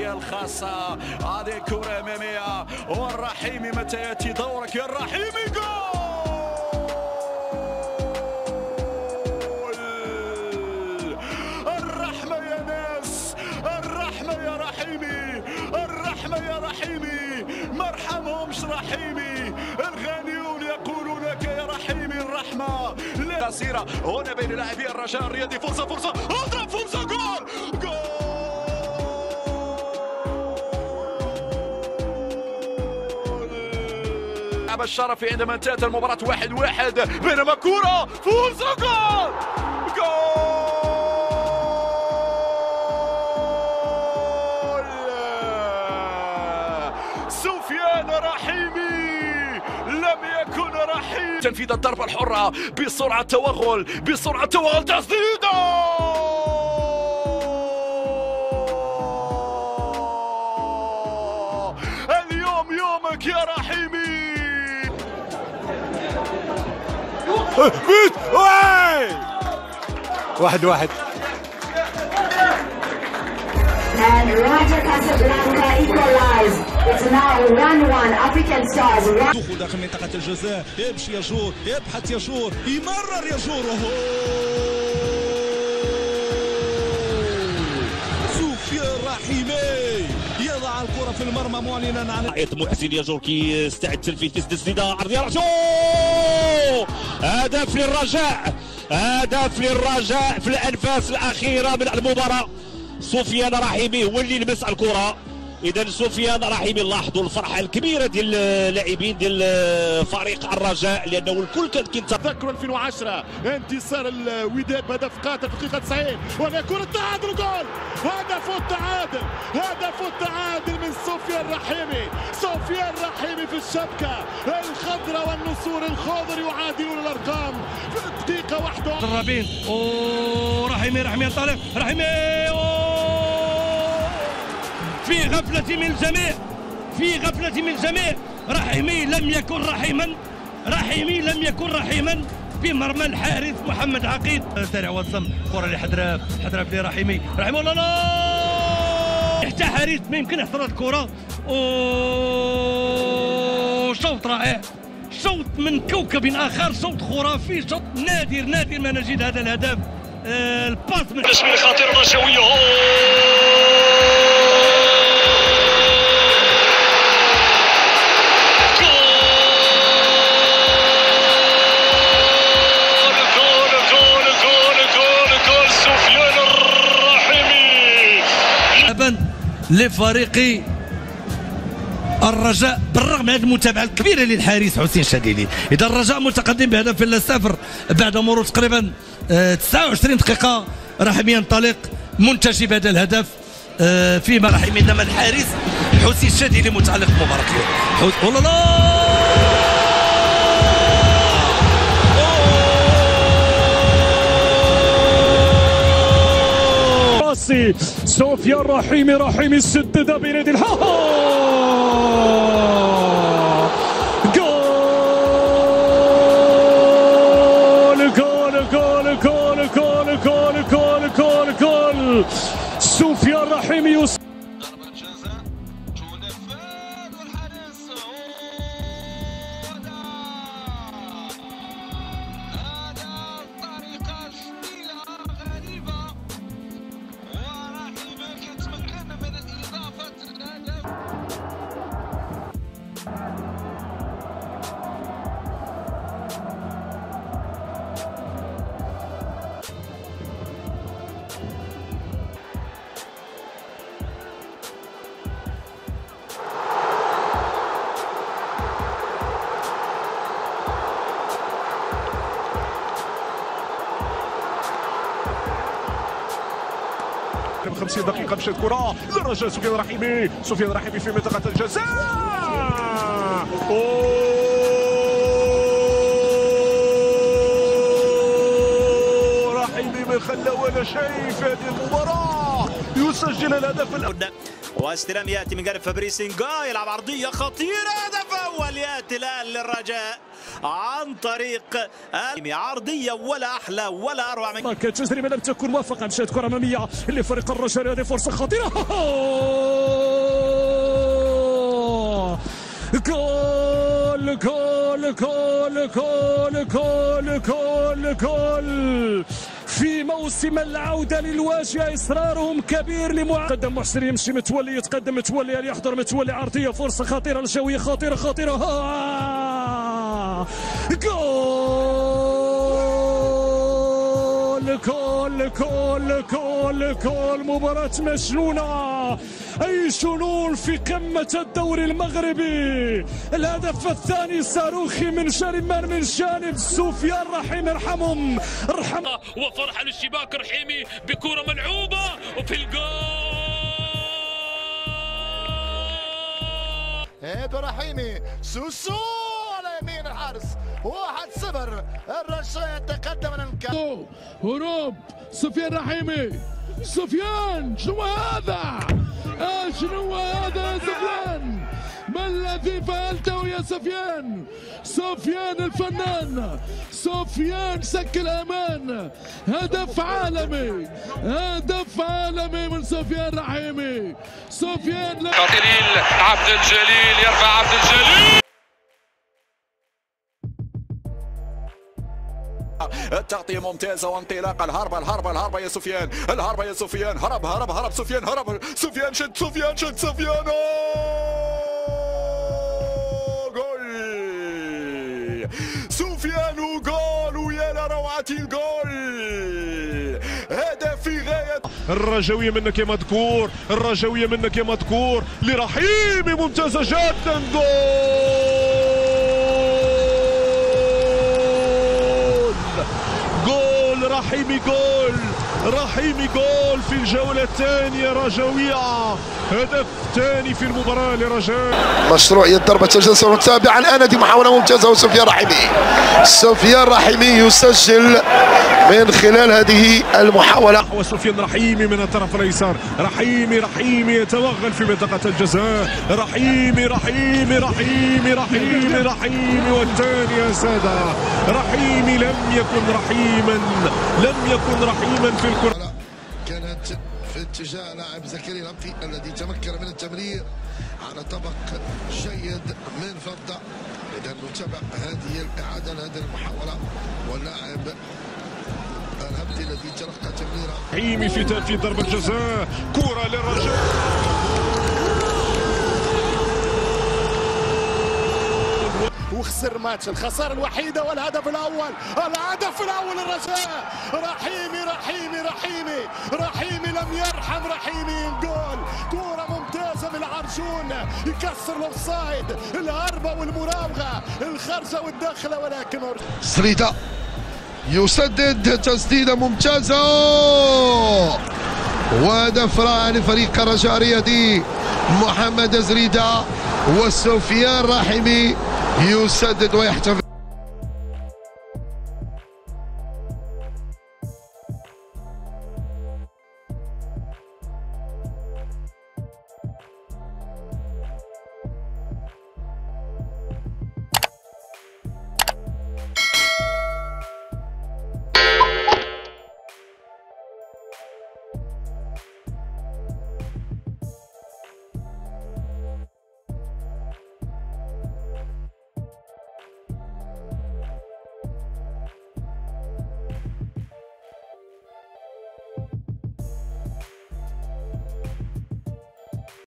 التحية الخاصة. هذه كرة أمامية والرحيمي، متى يأتي دورك يا الرحيمي؟ جول! الرحمة يا ناس، الرحمة يا رحيمي، الرحمة يا رحيمي، ما ارحمهمش رحيمي. الغانيون يقولون لك يا رحيمي الرحمة. قصيرة هنا بين لاعبي الرجاء الرياضي، فرصة اضرب فرصة، جول! لعب الشرفي عندما انتهت المباراة 1-1، بينما كرة فرصة، جول! سفيان رحيمي لم يكن رحيم. تنفيذ الضربة الحرة بسرعة توغل، تسديدة! اليوم يومك يا رحيمي. 1-1. And Raja Casablanca equalized. It's now 1-1. African Stars. دخول داخل منطقة الجزاء، يمشي يجور، يبحث يجور، يمرر يجور. سفيان رحيمي يضع الكرة في المرمى معلنا عن محسن يجور كي يستعد تنفيذ تسديدة عرضية رجو. هدف للرجاء في الأنفاس الأخيرة من المباراة. سفيان رحيمي هو اللي لمس الكرة. اذا سفيان رحيمي، لاحظوا الفرحه الكبيره ديال اللاعبين ديال فريق الرجاء، لانه الكل كان تذكر 2010 انتصار الوداد بهدف قاتل في الدقيقه 90، وهنا كره التعادل، جول! هدف التعادل من سفيان رحيمي في الشبكه الخضراء، والنسور الخضر يعادلون الارقام في الدقيقه 1. الرابين ورحيمي ينطلق، رحيمي في غفلة من الجميع، رحيمي لم يكن رحيما في مرمى الحارس محمد عقيد. سريع وصم كرة لحضرة في رحيمي، لا حتى حارس ما يمكن يحضر الكرة. شوط رائع، شوط من كوكب آخر، شوط خرافي، شوط نادر ما نجد هذا الهدف. الباس من تشميل خطير رجوية. لفريق الرجاء بالرغم من المتابعه الكبيره للحارس حسين شديدي. اذا الرجاء متقدم بهدف ل0 بعد مرور تقريبا 29 دقيقه. رحيمي ينطلق منتجب هذا الهدف فيما رحيمي، انما الحارس حسين شديدي متعلق بمباراه اليوم. سفيان رحيمي سدد بيد الحق، جول! سفيان رحيمي ضربة جزاء تنفذ والحارس هذا طريقة جميلة غريبة، ورحيمي يتمكن من إضافة الهدف. ب 50 دقيقة مشات الكرة للرجاء. سفيان رحيمي في منطقة الجزاء. رحيمي ما خلى ولا شيء في هذه المباراة، يسجل الهدف الأول. واستلام ياتي من قلب فابريسينغا، يلعب عرضيه خطيره، هدف اول ياتي الان للرجاء عن طريق عرضيه ولا احلى ولا اروع من كانت تجربه لم تكن موفقه. مشات كره اماميه لفريق الرجاء، هذه فرصه خطيره. جول جول جول جول جول جول جول في موسم العودة للواجهة. إصرارهم كبير قدم محسن، يمشي متولي، يتقدم متولي، يحضر متولي، عرضية، فرصة خطيرة الجوية، خطيرة خطيرة. جول جول جول جول جول. مباراة مجنونة، أي جنون في قمة الدوري المغربي. الهدف الثاني صاروخي من جريمان من جانب سفيان رحيمي، ارحمهم وفرحة للشباك. رحيمي بكرة ملعوبة وفي الجول. هيدا رحيمي سوسو على يمين الحارس. 1-0 الرجاء يتقدم من هروب سفيان رحيمي. سفيان شنو هذا؟ شنو هذا يا سفيان؟ ما الذي فعلته يا سفيان؟ سفيان الفنان، سفيان سكر امان. هدف عالمي، هدف عالمي من سفيان رحيمي. سفيان خطيرين. عبد الجليل يرفع، عبد الجليل. التغطية ممتازة وانطلاق. الهربة يا سفيان، الهربة يا سفيان. هرب سفيان، سفيان شد، سفيان جول. سفيان جول، ويا لروعة الجول. هدف في غاية. الرجوية منك يا مذكور، الرجوية منك يا مذكور لرحيمي، ممتازة جدا. جول رحيمي، رحيمي جول في الجولة الثانية رجوية. هدف ثاني في المباراة لرجاء. مشروعية ضربة الجزاء متابعة الآن. دي محاولة ممتازة وسفيان رحيمي يسجل من خلال هذه المحاولة. وسفيان رحيمي من الطرف الأيسر. رحيمي يتوغل في منطقة الجزاء. رحيمي والثاني يا سادة. رحيمي لم يكن رحيما في الكرة. كانت في اتجاه لاعب زكريا الأمطي الذي تمكن من التمرير على طبق جيد من فضة. إذا نتابع هذه الإعادة لهذه المحاولة، واللاعب الهبدي الذي تلقى تمريرة. رحيمي في ضربة جزاء، كرة للرجاء. وخسر ماتش، الخسارة الوحيدة والهدف الأول. الهدف الأول الرجاء. رحيمي لم يرحم. رحيمي جول، كرة ممتازة من العرجون، يكسر الاوفسايد. الهربة والمراوغة، الخرجة والداخلة، ولكن زريدة يسدد تسديدة ممتازة، وهدف رائع لفريق الرجاء الرياضي. محمد زريدة وسفيان رحيمي يسدد ويحتفل.